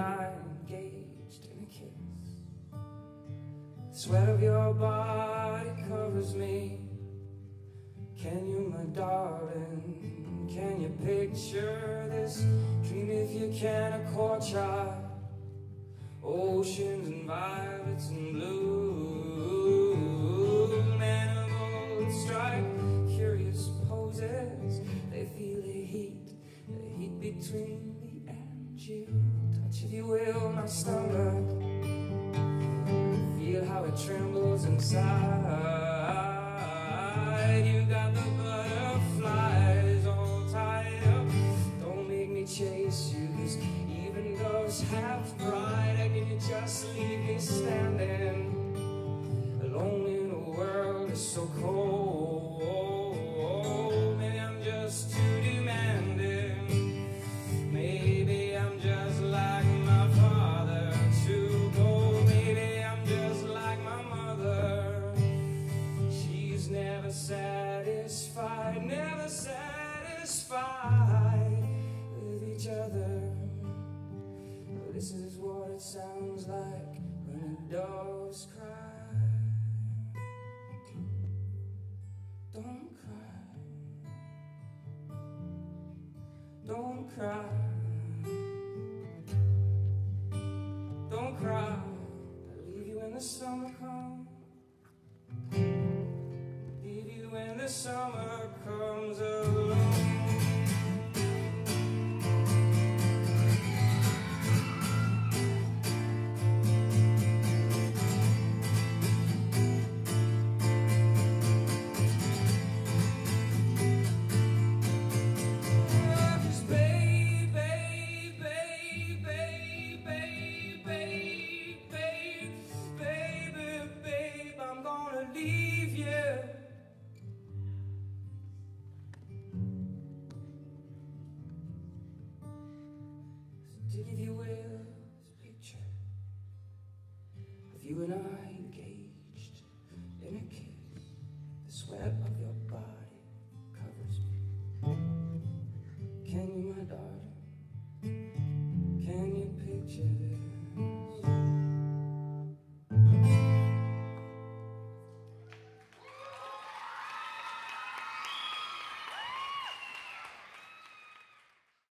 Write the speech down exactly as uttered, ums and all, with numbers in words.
I engaged in a kiss. The sweat of your body covers me. Can you, my darling, can you picture this dream if you can, a courtyard, oceans and violets and blue, manifold strike curious poses, they feel the heat, the heat between me and you. Touch, if you will, my stomach, feel how it trembles inside. You got the butterflies all tied up, don't make me chase you, 'cause even ghosts have pride. Can you just leave me standing alone in a world that's so cold? Maybe I'm just too demanding, maybe I'm just like my father, too cold. Maybe I'm just like my mother, she's never satisfied, never satisfied with each other. This is what it sounds like when the doves cry. Don't cry, don't cry, don't cry. I'll leave you when the summer comes, leave you when the summer comes along. Leave you. Take, if you will, this picture of you and I engaged in a kiss, the sweat of your